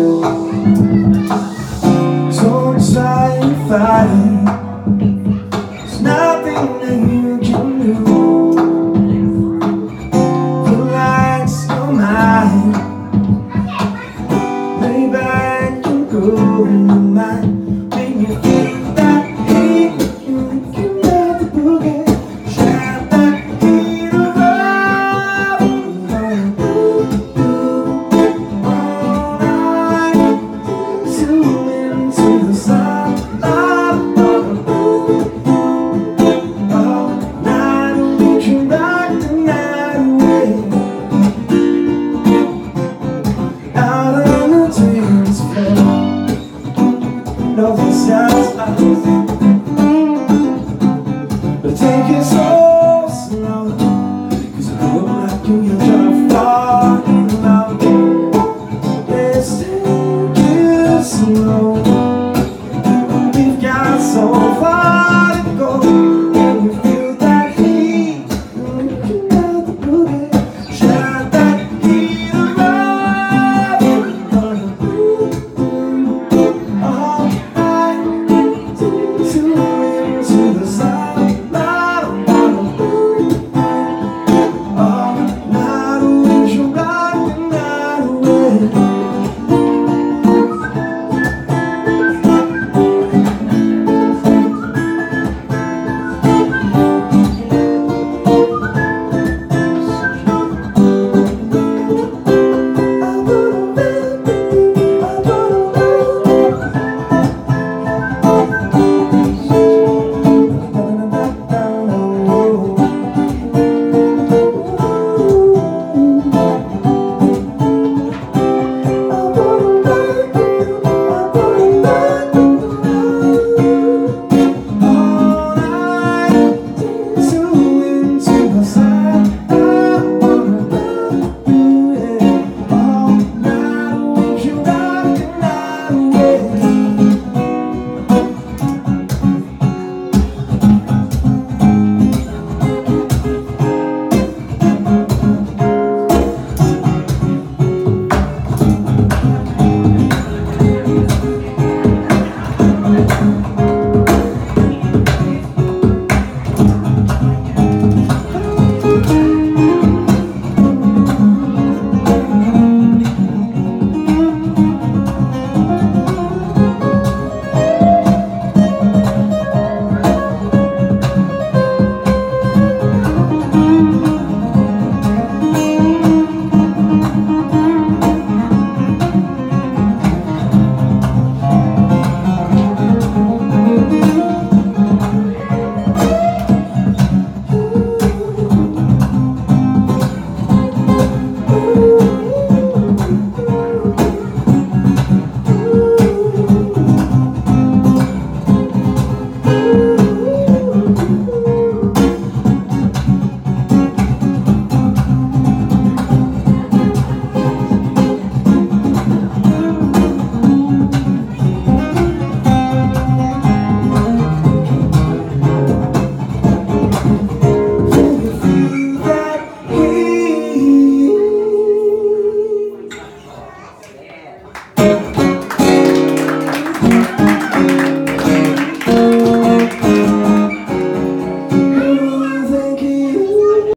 So try and fight. There's nothing that you can do. Relax your mind. Lay back and go in your mind. Make me feel that heat. You can let the boogie. Share that heat around. All night. Zoom into the sunlight. All night we can rock the night away. Out on the dance floor. Nothing sounds like but take it so slow. Cause I look like you're trying to fall in love. Let's take it slow.